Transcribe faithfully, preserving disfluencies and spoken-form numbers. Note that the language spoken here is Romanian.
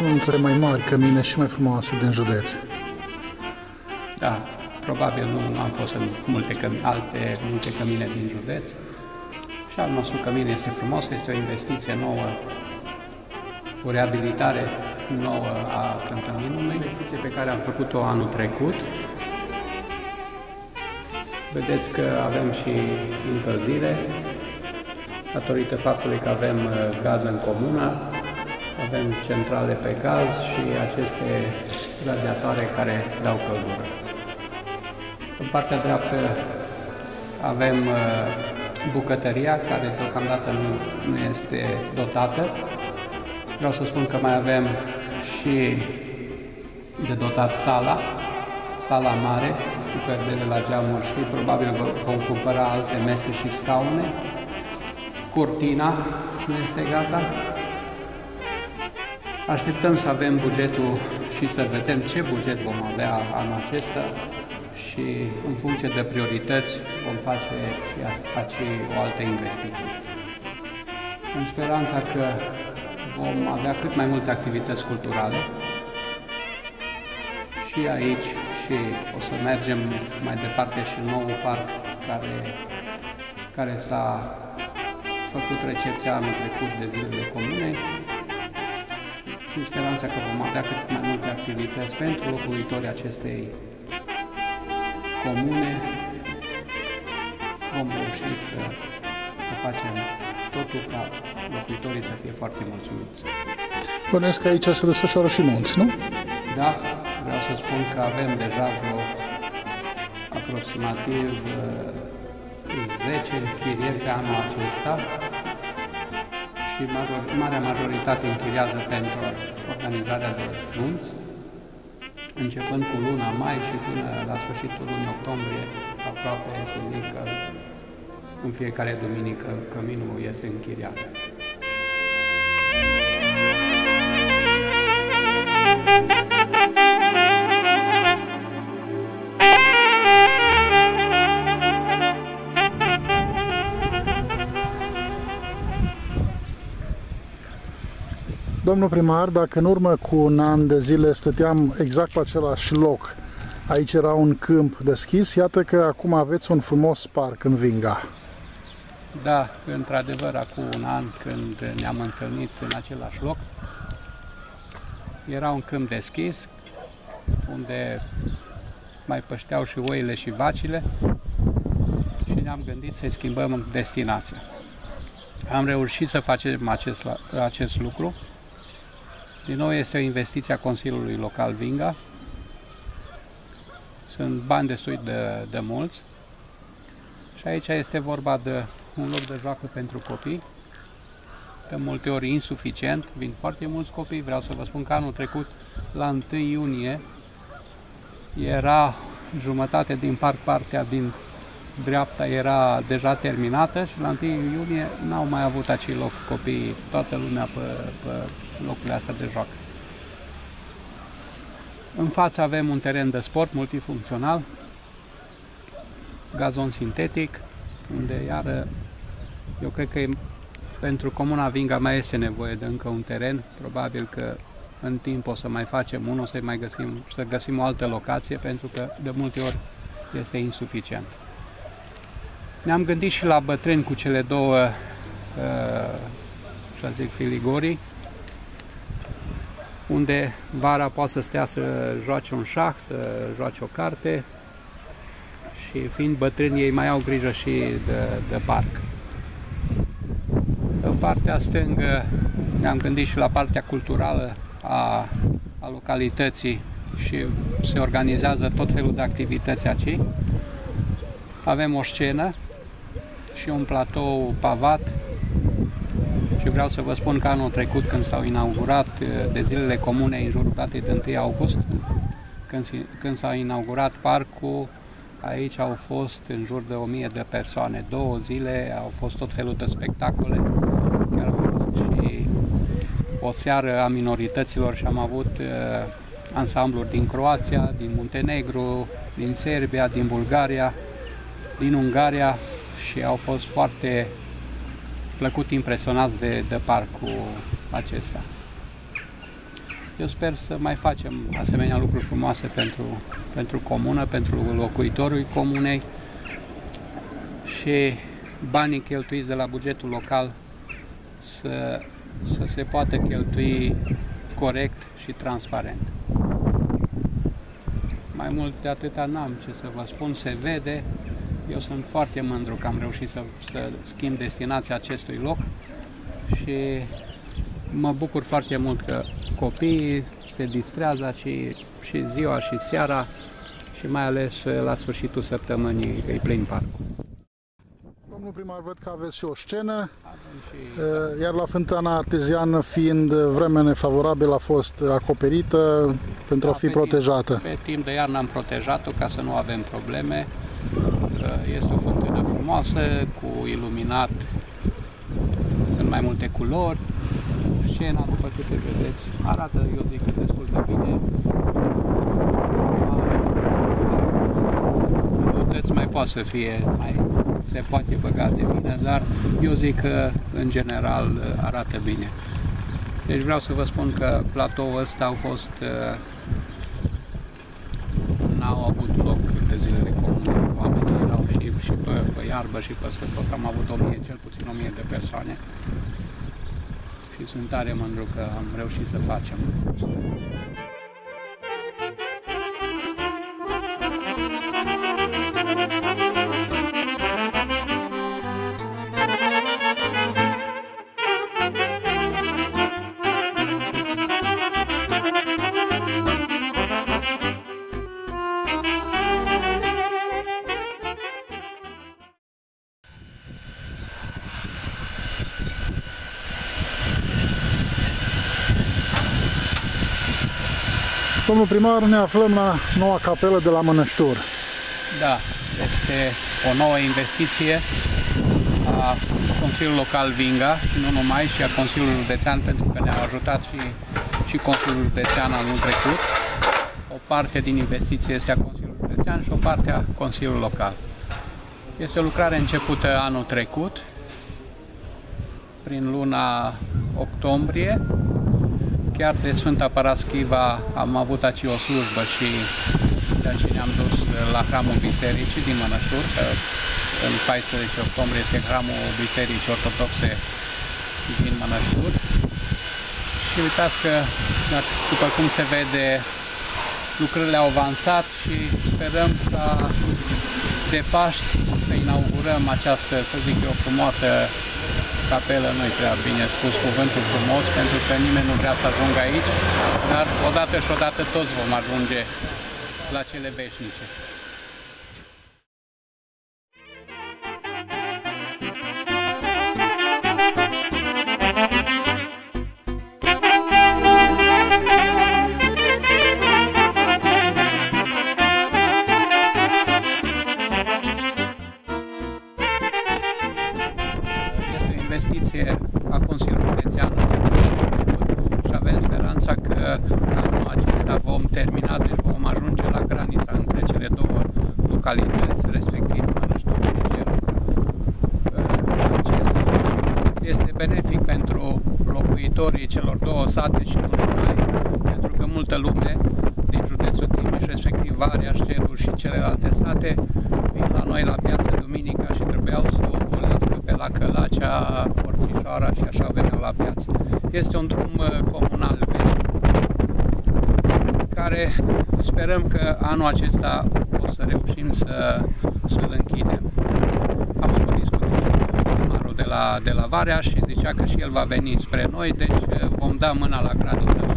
sunt unul dintre mai mari cămine și mai frumoase din județ. Da, probabil nu am fost în multe cămine, alte multe cămine din județ. Și al nostru cămin este frumos, este o investiție nouă, o reabilitare nouă a căminului, investiție pe care am făcut-o anul trecut. Vedeți că avem și încălzire, datorită faptului că avem gaz în comună, avem centrale pe gaz și aceste radiatoare care dau căldură. În partea dreaptă avem bucătăria, care deocamdată nu, nu este dotată. Vreau să spun că mai avem și de dotat sala, sala mare, cu perdele la geamuri și probabil vom cumpăra alte mese și scaune. Curtina nu este gata. Așteptăm să avem bugetul și să vedem ce buget vom avea anul acesta și în funcție de priorități vom face, face o altă investiție. În speranța că vom avea cât mai multe activități culturale și aici și o să mergem mai departe și în noul parc care, care s-a făcut recepția anul trecut de Zilele Comunei și în speranța că vom avea cât mai multe activități pentru locuitorii acestei comune, vom reuși să, să facem totul ca locuitorii să fie foarte mulțumiți. Bănuiesc că aici se desfășoară și nunți, nu? Da, vreau să spun că avem deja vreo aproximativ zece chirieri pe anul acesta și marea majoritate închiriază pentru organizarea de nunți, începând cu luna mai și până la sfârșitul lunii octombrie, aproape să zic că în fiecare duminică căminul este închiriat. Domnul primar, dacă în urmă cu un an de zile stăteam exact pe același loc, aici era un câmp deschis, iată că acum aveți un frumos parc în Vinga. Da, într-adevăr, acum un an când ne-am întâlnit în același loc, era un câmp deschis, unde mai pășteau și oile și vacile și ne-am gândit să-i schimbăm destinația. Am reușit să facem acest, acest lucru. Din nou este o investiție a Consiliului Local Vinga. Sunt bani destui de, de mulți. Și aici este vorba de un loc de joacă pentru copii. De multe ori insuficient, vin foarte mulți copii. Vreau să vă spun că anul trecut, la întâi iunie, era jumătate din parc, partea din dreapta era deja terminată și la întâi iunie n-au mai avut acei loc copiii, toată lumea pe, pe locurile astea de joacă. În față avem un teren de sport multifuncțional, gazon sintetic, unde iară eu cred că pentru Comuna Vinga mai este nevoie de încă un teren, probabil că în timp o să mai facem unul, să mai găsim, să găsim o altă locație, pentru că de multe ori este insuficient. Ne-am gândit și la bătrâni cu cele două, uh, să zic, filigorii, unde vara poate să stea să joace un șah, să joace o carte și fiind bătrâni ei mai au grijă și de, de parc. În partea stângă ne-am gândit și la partea culturală a, a localității și se organizează tot felul de activități aici. Avem o scenă și un platou pavat și vreau să vă spun că anul trecut, când s-au inaugurat de Zilele Comune în jurul datei de întâi august, când, când s-a inaugurat parcul, aici au fost în jur de o mie de persoane. Două zile au fost tot felul de spectacole, chiar am avut și o seară a minorităților și am avut uh, ansambluri din Croația, din Muntenegru, din Serbia, din Bulgaria, din Ungaria și au fost foarte plăcut impresionați de, de parcul acesta. eu sper să mai facem asemenea lucruri frumoase pentru, pentru comună, pentru locuitorii comunei și banii cheltuiți de la bugetul local să, să se poată cheltui corect și transparent. Mai mult de atâta n-am ce să vă spun, se vede. Eu sunt foarte mândru că am reușit să, să schimb destinația acestui loc și mă bucur foarte mult că copiii se distrează și, și ziua și seara și mai ales la sfârșitul săptămânii îi plin parcul. Domnul primar, văd că aveți și o scenă, Și, iar la Fântâna Arteziană, fiind vreme nefavorabilă, a fost acoperită pentru a fi pe protejată. Timp, pe timp de iarnă am protejat-o ca să nu avem probleme. Este o fântână frumoasă, cu iluminat în mai multe culori. Scena, după câte vedeți, arată, eu zic, destul de bine. Noutăți mai poate să fie, mai se poate băga de bine, dar eu zic că, în general, arată bine. Deci vreau să vă spun că platoul ăsta au fost, n-au avut loc de zilele comune. Oamenii erau și, și pe, pe iarbă și peste tot. Am avut o mie, cel puțin o mie de persoane. Și sunt tare mândru că am reușit să facem lucrul ăsta. Domnul primar, ne aflăm la noua capelă de la Mănăștur. Da, este o nouă investiție a Consiliului Local Vinga și nu numai, și a Consiliului Județean, pentru că ne-a ajutat și, și Consiliul Județean anul trecut. O parte din investiție este a Consiliului Județean și o parte a Consiliului Local. Este o lucrare începută anul trecut, prin luna octombrie. Chiar de Sfânta Paraschiva am avut aici o slujbă și de aceea ne-am dus la hramul bisericii din Mănăștur, că în paisprezece octombrie este hramul bisericii ortodoxe din Mănăștur. Și uitați că, după cum se vede, lucrările au avansat și sperăm ca de Paști să inaugurăm această, să zic eu, frumoasă capelă. Nu-i prea bine spus cuvântul frumos, pentru că nimeni nu vrea să ajungă aici, dar odată și odată toți vom ajunge la cele veșnice. Investiție a Consiliului Județean și avem speranța că anul acesta vom termina, deci vom ajunge la granița între cele două localități, respectiv Mănăștur și Gerul. Acest este benefic pentru locuitorii celor două sate și nu numai, pentru că multă lume din județul Timiș, respectiv Vareș, Gerul și celelalte sate, vin la noi la piața duminica și trebuiau să o ocolească pe la Călacea, Orțișoara și așa veneau la piață. Este un drum comunal care sperăm că anul acesta o să reușim să, să-l închidem. Am avut discuții cu primarul de la, de la Vareș și zicea că și el va veni spre noi, deci vom da mâna la gradul